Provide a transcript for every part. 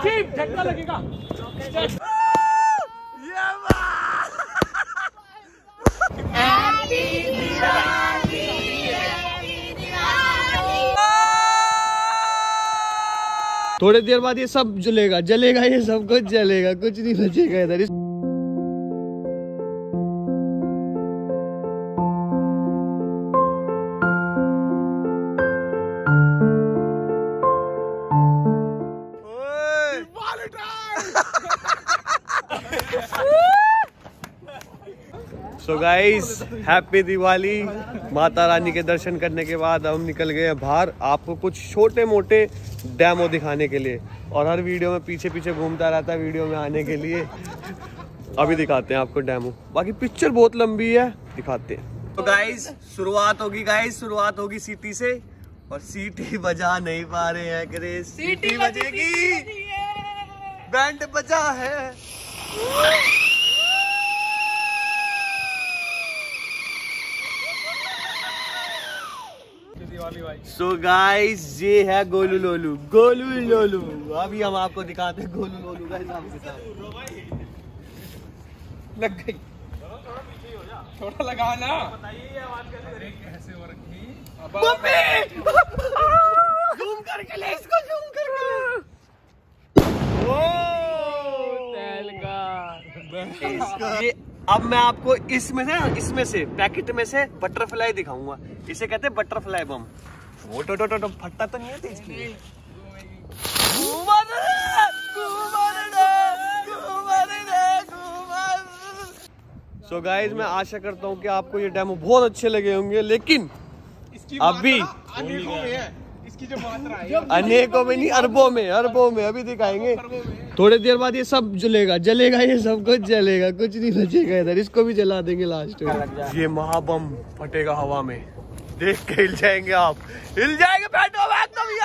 झटका लगेगा। थोड़ी देर बाद ये सब जलेगा, जलेगा, ये सब कुछ जलेगा, कुछ नहीं बचेगा इधर। So guys, happy Diwali. Mata Rani के दर्शन करने के बाद हम निकल गए बाहर आपको कुछ छोटे मोटे डेमो दिखाने के लिए, और हर वीडियो में पीछे पीछे घूमता रहता है वीडियो में आने के लिए। अभी दिखाते हैं आपको डेमो, बाकी पिक्चर बहुत लंबी है, दिखाते हैं। तो गाइस शुरुआत होगी सीटी से, और सीटी बजा नहीं पा रहे हैं क्रेज। सीटी बजेगी, बैंड बजा है। सो गाइस, ये है गोलू लोलू। अभी हम आपको दिखाते हैं गोलू लोलू का हिसाब किताब। लग गई, थोड़ा लगाना। बताइए आवाज कैसे हो रखी? जूम करके ले इसको, जूम करके। ये अब मैं आपको इसमें से पैकेट में से बटरफ्लाई दिखाऊंगा। इसे कहते हैं बटरफ्लाई बम। वो टो फटता तो नहीं है तेज की। सो गाइस, मैं आशा करता हूँ कि आपको ये डेमो बहुत अच्छे लगे होंगे, लेकिन अभी इसकी जो मात्रा है अनेकों में नहीं, अरबों में अभी दिखाएंगे। थोड़ी देर बाद ये सब जलेगा, ये सब कुछ जलेगा, कुछ नहीं बचेगा इधर। इसको भी जला देंगे लास्ट में। ये महाबम फटेगा हवा में, देख के हिल जाएंगे आप, हिल जाएंगे। बैठो भैया।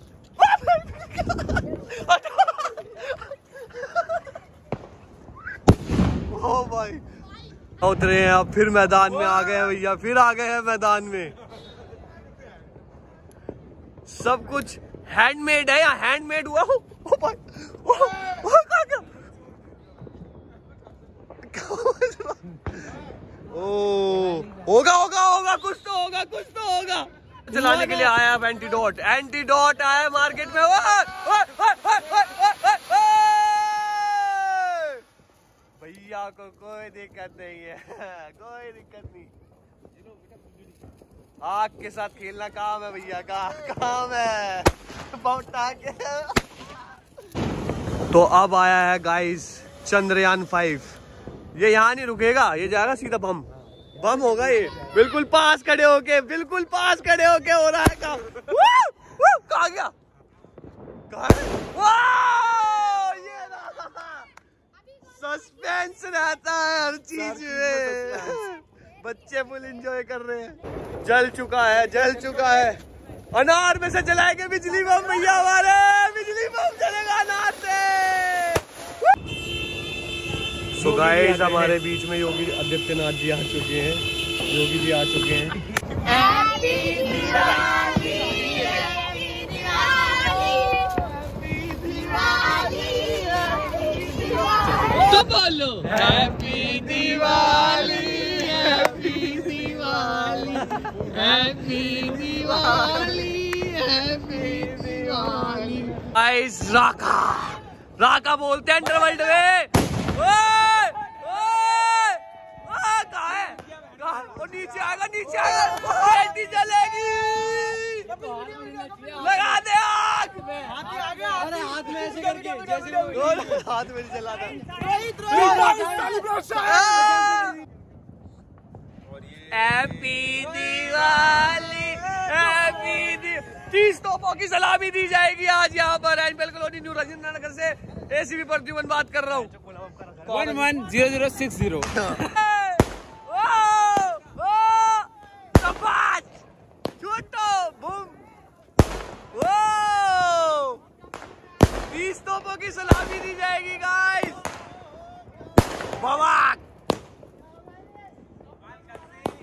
ओ भाई, उतरे हैं अब, फिर मैदान में आ गए भैया, फिर आ गए हैं मैदान में। सब कुछ हैंडमेड है या हैंडमेड हुआ हो। होगा कुछ तो होगा। चलाने के लिए आया है एंटीडोट आया है मार्केट में। भैया को कोई दिक्कत नहीं है, कोई दिक्कत नहीं। आग के साथ खेलना काम है भैया का, काम है। तो अब आया है गाइस चंद्रयान 5। ये यहाँ नहीं रुकेगा, ये जाएगा सीधा बम होगा। ये बिल्कुल पास खड़े होके हो रहा है काम। कहाँ गया? ये सस्पेंस रहता है हर चीज में। बच्चे फुल एंजॉय कर रहे हैं। जल चुका है। अनार में से जलाएंगे बिजली बम भैया हमारे, बिजली बम चलेगा अनार से। सो गाइस, हमारे बीच में योगी आदित्यनाथ जी आ चुके हैं। योगी जी आ चुके हैं। तो बोलो happy Diwali, happy Diwali, happy Diwali, happy Diwali. Guys, Raka बोलते हैं अंडरवर्ल्ड में। नीचे आएगा, जलेगी। लगा दे आग। हाथ में ऐसे करके, हाथ में जला दे। हैप्पी दिवाली, 30 तोपों की सलामी दी जाएगी आज यहाँ पर NPL colony new Rajendra Nagar से। एसीबी प्रद्युमन बात कर रहा हूँ। 110060। वो 30 तोपों की सलामी दी जाएगी गाइस।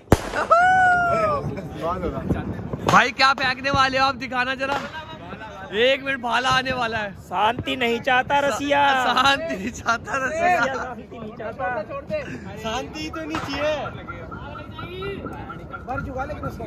भाई क्या फेंकने वाले हो आप, दिखाना जरा। 1 मिनट भाला आने वाला है। शांति नहीं चाहता रसिया, शांति नहीं चाहता रसिया, शांति नहीं चाहता, शांति तो नहीं चाहिए। मर चुका लेकिन उसका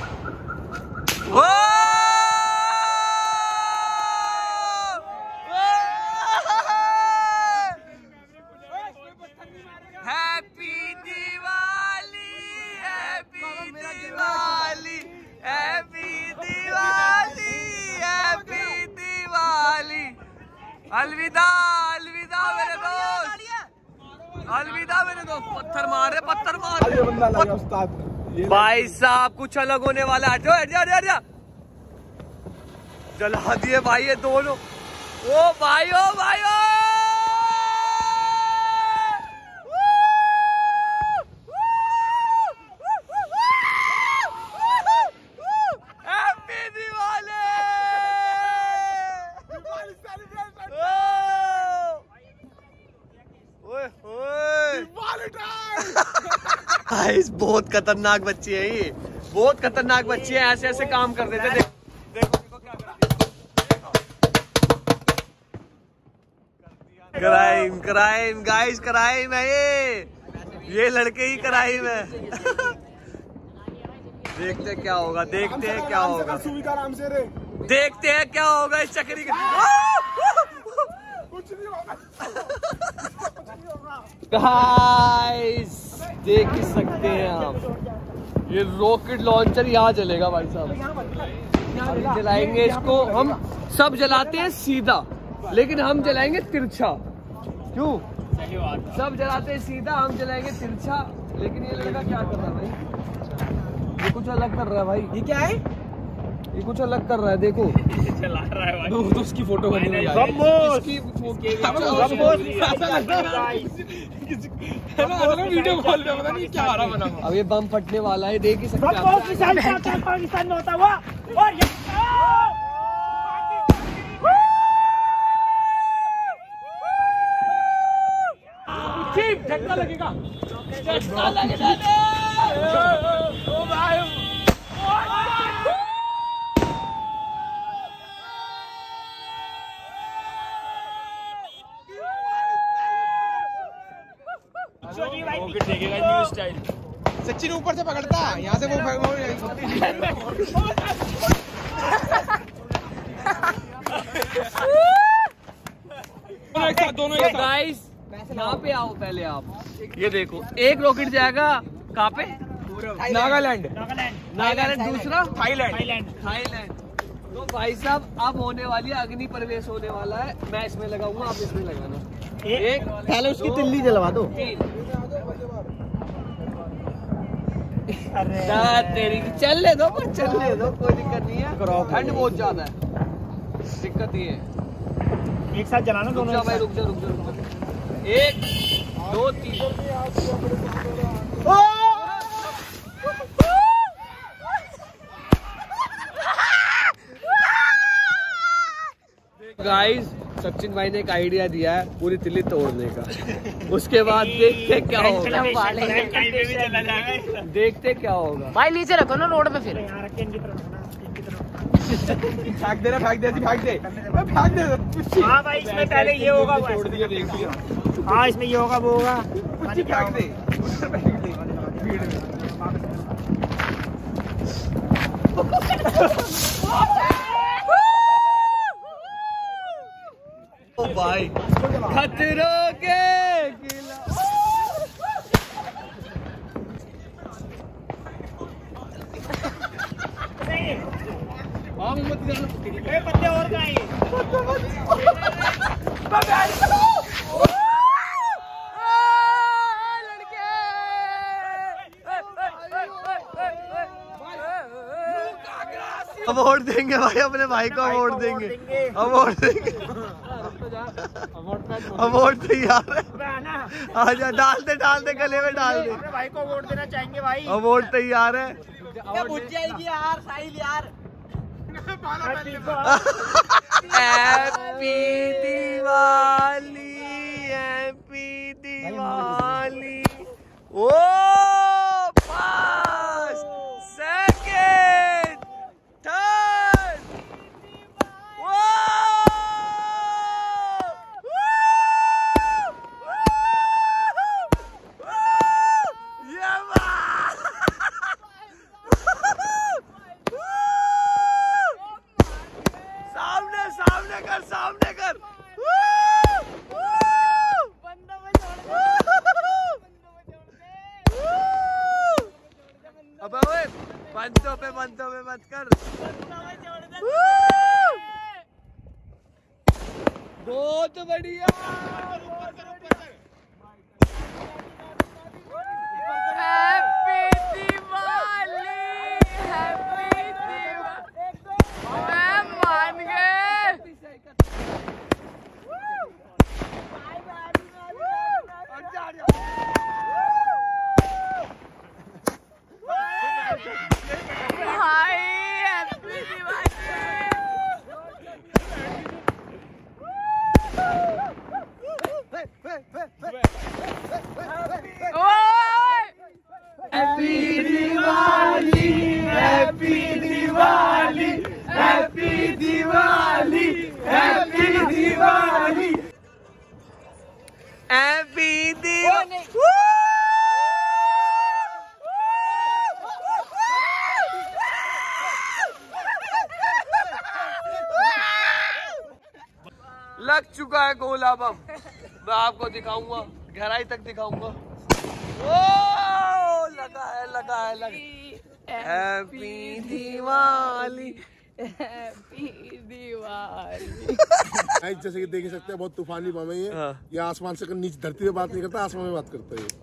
happy Diwali, happy Diwali, happy Diwali, happy Diwali. अलविदा, अलविदा मेरे दोस्त, अलविदा मेरे दोस्त। पत्थर मारे, पत्थर मारे। बंदा लगा उस्ताद। भाई साहब कुछ अलग होने वाला है। हट जा, जला दिए भाई ये दोनों। ओ भाई, ओ भाई, ओ हैप्पी दिवाली। गाइस बहुत खतरनाक बच्ची है ये, बहुत खतरनाक बच्ची है। ऐसे ऐसे काम कर देते। देखो देखो क्या कर दिया। क्राइम क्राइम गाइस, क्राइम है ये लड़के ही क्राइम है। देखते हैं क्या होगा, देखते हैं क्या होगा, देखते हैं क्या होगा इस चक्री का। गाइस देख ही सकते हैं आप, ये रॉकेट लॉन्चर यहाँ चलेगा भाई साहब। अभी जलाएंगे इसको हम। सब जलाते हैं सीधा, लेकिन हम जलाएंगे तिरछा। क्यों? सब जलाते हैं सीधा, हम जलाएंगे तिरछा। लेकिन ये लड़का क्या कर रहा है भाई? ये कुछ अलग कर रहा है भाई। ये क्या है? ये कुछ अलग कर रहा है, देखो चला रहा है भाई। तो उसकी फोटो बनी हुई है। वीडियो कॉल पे पता नहीं क्या आ रहा बना। अब ये बम फटने वाला है, देख ही सकते हैं। पाकिस्तान में होता हुआ और झटका लगेगा, झटका लगेगा। सचिन ऊपर से पकड़ता है, यहाँ से वो दोनों एक साथ। गाइस यहाँ पे आओ पहले आप। ये देखो एक रॉकेट जाएगा कहाँ पे? नागालैंड, नागालैंड। दूसरा थाईलैंड। तो भाई साहब अब होने वाली है अग्नि प्रवेश होने वाला है। मैं इसमें लगाऊंगा, आप इसमें लगाना। एक पहले उसकी तिल्ली जलवा दो। 3 तेरी चलने दो, पर चलने दो, कोई दिक्कत नहीं है। ठंड बहुत ज्यादा है, दिक्कत ये है। एक साथ जलाना दोनों। भाई रुक जा। 1 2 3। गाइस सचिन भाई ने एक आइडिया दिया है पूरी तिल्ली तोड़ने का। उसके बाद देखते क्या होगा, देखते क्या होगा। भाई नीचे रखो ना रोड पे फिर। फेंक दे, फेंक दे। हाँ भाई इसमें पहले ये होगा, छोड़ दिया, देख लिया। हाँ इसमें ये होगा, वो होगा। कुछ फेंक दे। ओ भाई खतरों के खिलाफ। पत्ते और का अवार्ड देंगे भाई, अपने भाई को अवार्ड देंगे, अवार्ड देंगे। अवार्ड तैयार है, आजा डाल दे गले में डाल दे। भाई को वोट देना चाहेंगे भाई। अवार्ड तैयार है। बुझ जाएगी यार साहिल यार। Happy Diwali, happy Diwali. ओ फर्स्ट सेकंड थर्ड। ओ कर। अबे ओए बंदों पे मत कर। बहुत बढ़िया। Happy Diwali, happy Diwali. मैं मान गए। भाई happy Diwali. Happy Diwali, happy Diwali, happy Diwali, happy Diwali, happy Diwali. लग चुका है गोला बम। मैं आपको दिखाऊंगा, गहराई तक दिखाऊंगा। ओ लगा है। Happy Diwali, happy Diwali. जैसे कि देख सकते हैं बहुत तूफानी बम है ये। हाँ। ये आसमान से नीचे धरती पे बात नहीं करता, आसमान में बात करता है।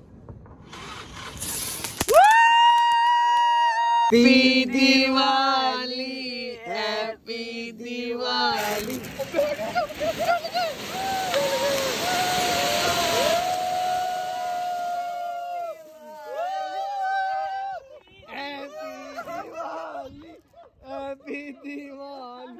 Happy Diwali, happy Diwali. Happy Diwali,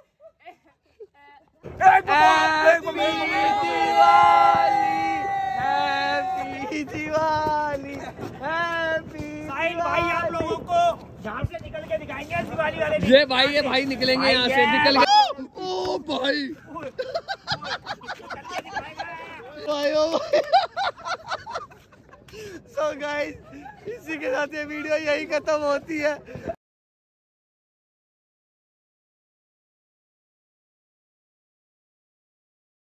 happy Diwali, happy. भाई आप लोगों को यहाँ से निकल के दिखाएंगे दिवाली वाले दिन। ये भाई निकलेंगे यहाँ से, निकल के। ओ भाई ओ भाई। सो गाइस, इसी के साथ ये वीडियो यही खत्म होती है।